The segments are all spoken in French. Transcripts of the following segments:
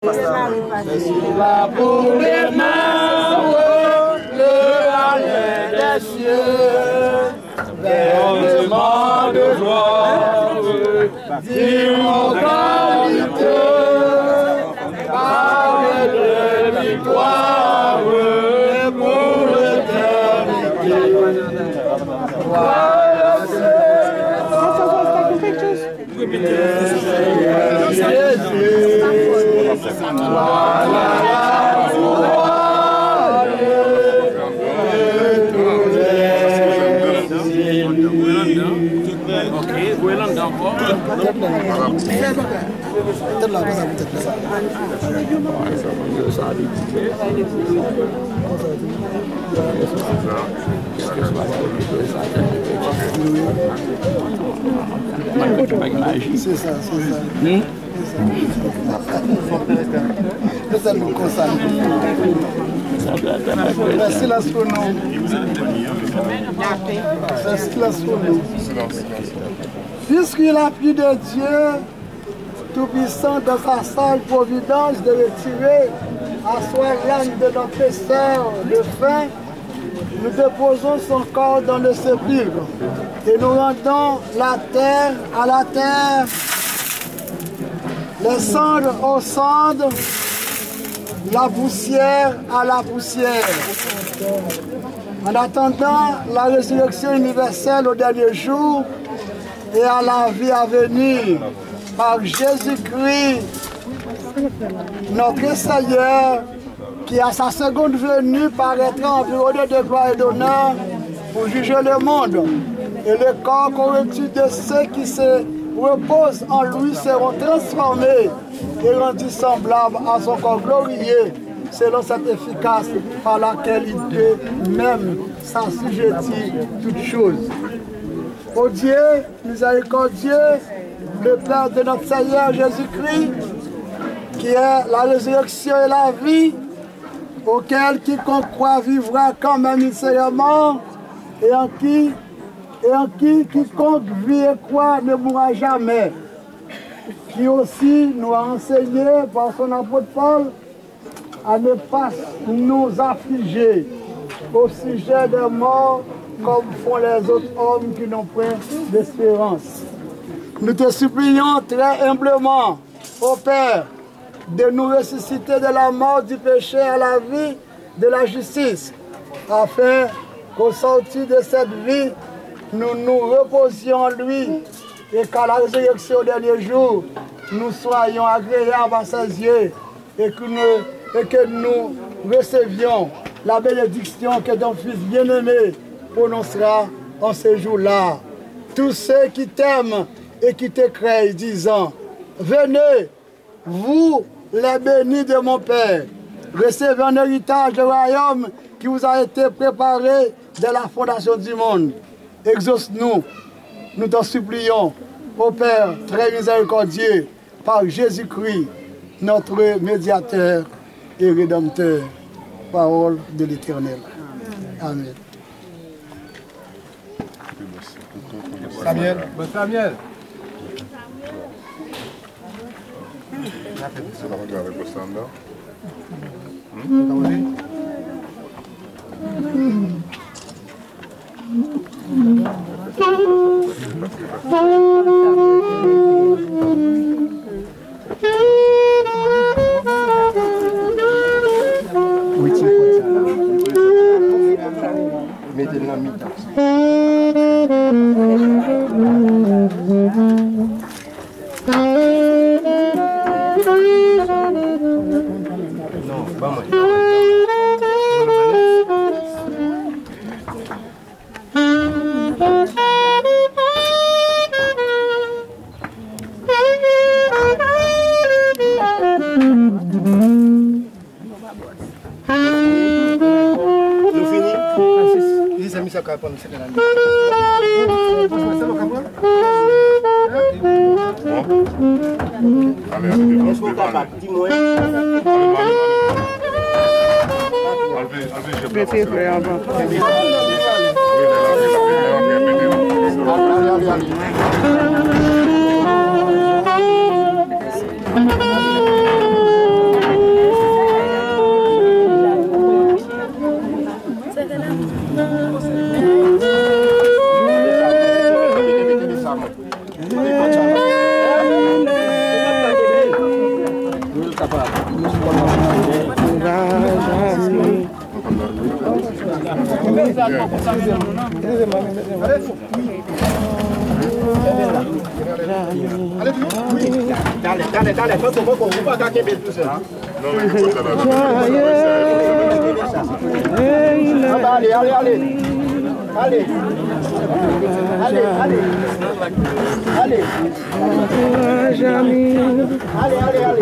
Là pour les mains, le palais des cieux, vers le monde de gloire, d'immortalité, parole de victoire pour l'éternité. C'est ça, c'est ça. Ça nous concerne. Merci la sono. Merci la sono. Puisqu'il a pris de Dieu Tout-Puissant dans sa sage providence de retirer à soi l'âme de notre pécheur de faim, nous déposons son corps dans le sépulcre et nous rendons la terre à la terre, les cendres aux cendres, la poussière à la poussière. En attendant la résurrection universelle au dernier jour et à la vie à venir, par Jésus-Christ, notre Seigneur, qui à sa seconde venue paraîtra environné de gloire et d'honneur pour juger le monde. Et le corps corruptif de ceux qui se reposent en lui seront transformés et rendus semblables à son corps glorieux, selon cette efficace par laquelle il peut même s'assujettir toutes choses. Ô Dieu, miséricordieux, le Père de notre Seigneur Jésus-Christ, qui est la résurrection et la vie, auquel quiconque croit vivra quand même mystérieusement, et en qui quiconque vit et croit ne mourra jamais, qui aussi nous a enseigné par son apôtre Paul à ne pas nous affliger au sujet des morts comme font les autres hommes qui n'ont point d'espérance. Nous te supplions très humblement, ô Père, de nous ressusciter de la mort du péché à la vie de la justice, afin qu'au sortir de cette vie, nous nous reposions en lui et qu'à la résurrection au dernier jour, nous soyons agréables à ses yeux et que nous recevions la bénédiction que ton Fils bien-aimé prononcera en ce jour-là. Tous ceux qui t'aiment et qui te craignent, disant, venez, vous les bénis de mon Père, recevez un héritage du royaume qui vous a été préparé dès la fondation du monde. Exauce-nous, nous t'en supplions, ô Père très miséricordieux, par Jésus-Christ, notre médiateur et rédempteur. Parole de l'Éternel. Amen. Samuel. Samuel. Oui, c'est quoi ça? Mettez la mi-temps. Non, pas moi. Nous finissons. Ils ont mis ça pour nous. Est-ce qu'on t'a pas dit moi? Dale, poco, pas attaquer tout ça. Allez.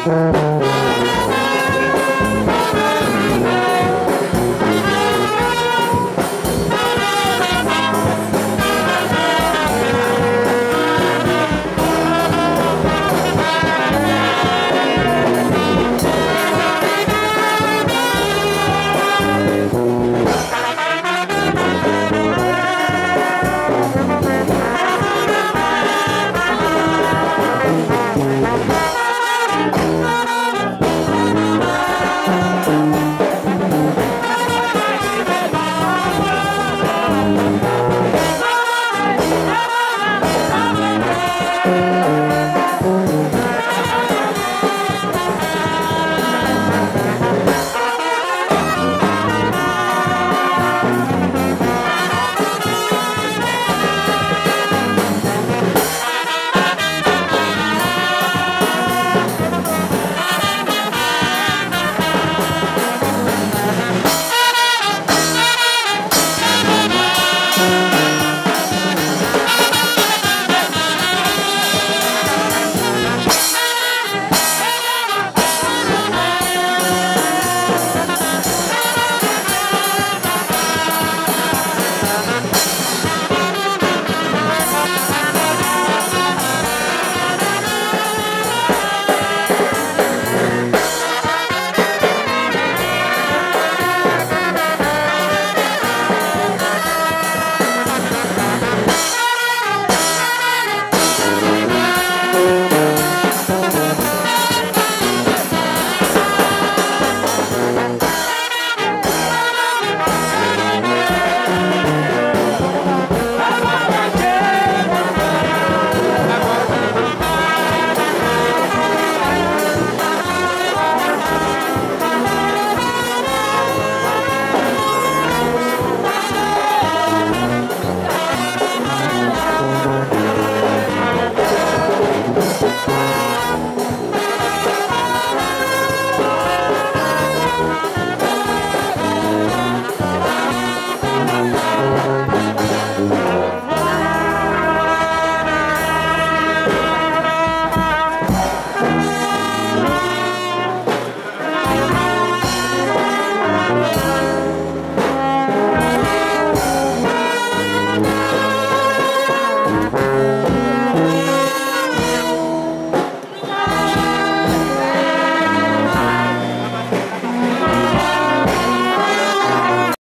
Amen.